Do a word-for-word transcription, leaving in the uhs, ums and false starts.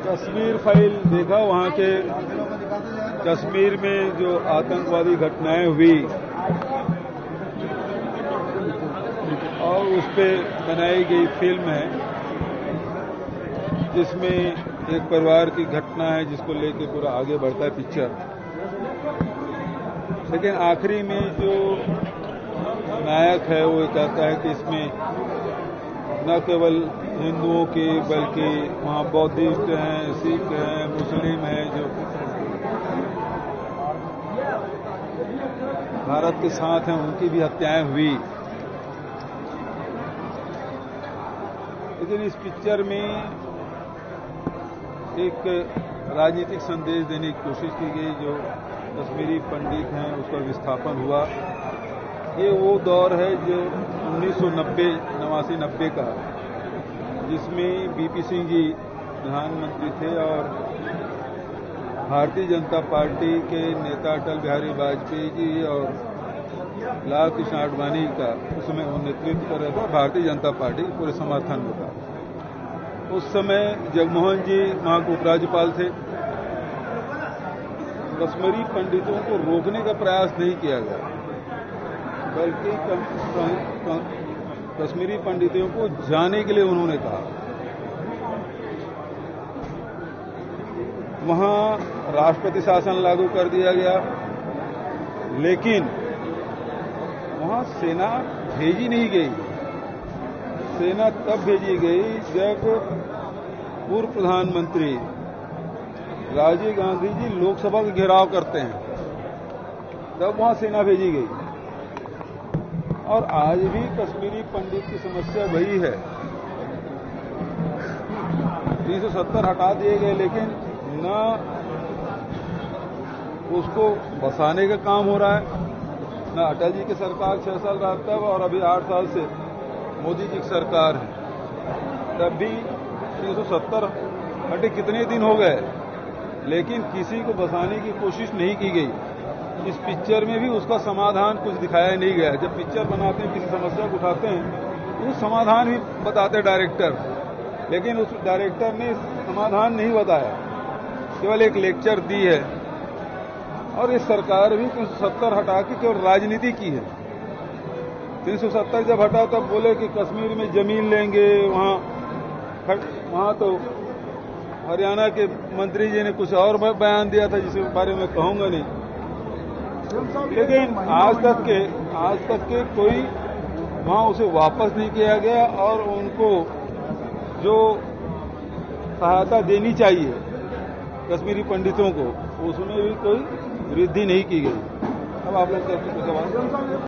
Kashmir file देखा, वहां के कश्मीर में जो आतंकवादी घटनाएं हुई और उस पर बनाई गई फिल्म है जिसमें एक परिवार की घटना है जिसको लेके पूरा आगे बढ़ता है पिक्चर। लेकिन आखिरी में जो नायक है वो कहता है कि इसमें न केवल हिंदुओं की बल्कि वहाँ बौद्धिस्ट हैं, सिख हैं, मुस्लिम हैं जो भारत के साथ हैं, उनकी भी हत्याएं हुई। लेकिन इस पिक्चर में एक राजनीतिक संदेश देने की कोशिश की गई। जो कश्मीरी पंडित हैं उसका विस्थापन हुआ। ये वो दौर है जो उन्नीस सौ नब्बे नवासी नब्बे का, जिसमें बीपी सिंह जी प्रधानमंत्री थे और भारतीय जनता पार्टी के नेता अटल बिहारी वाजपेयी जी और लाल कृष्ण आडवाणी का उसमें वो नेतृत्व कर रहा था। भारतीय जनता पार्टी पूरे समर्थन में था। उस समय जगमोहन जी वहां के उपराज्यपाल थे। कश्मीरी पंडितों को रोकने का प्रयास नहीं किया गया, बल्कि कश्मीरी पंडितों को जाने के लिए उन्होंने कहा। वहां राष्ट्रपति शासन लागू कर दिया गया, लेकिन वहां सेना भेजी नहीं गई। सेना तब भेजी गई जब पूर्व प्रधानमंत्री राजीव गांधी जी लोकसभा का घेराव करते हैं, तब वहां सेना भेजी गई। और आज भी कश्मीरी पंडित की समस्या वही है। तीन सौ सत्तर हटा दिए गए, लेकिन न उसको बसाने का काम हो रहा है, न अटल जी की सरकार छह साल रहा तब, और अभी आठ साल से मोदी जी की सरकार है, तब भी तीन सौ सत्तर हटे कितने दिन हो गए, लेकिन किसी को बसाने की कोशिश नहीं की गई। इस पिक्चर में भी उसका समाधान कुछ दिखाया नहीं गया। जब पिक्चर बनाते हैं, किसी समस्या को उठाते हैं, तो समाधान भी बताते डायरेक्टर, लेकिन उस डायरेक्टर ने समाधान नहीं बताया, केवल एक लेक्चर दी है। और इस सरकार भी तीन सौ सत्तर हटा के केवल राजनीति की है। तीन सौ सत्तर जब हटा तब बोले कि कश्मीर में जमीन लेंगे, वहां वहां तो हरियाणा के मंत्री जी ने कुछ और बयान दिया था जिसके बारे में कहूंगा नहीं। लेकिन आज तक के आज तक के कोई वहां उसे वापस नहीं किया गया, और उनको जो सहायता देनी चाहिए कश्मीरी पंडितों को, उसमें भी कोई वृद्धि नहीं की गई। अब आप लोग कहते हैं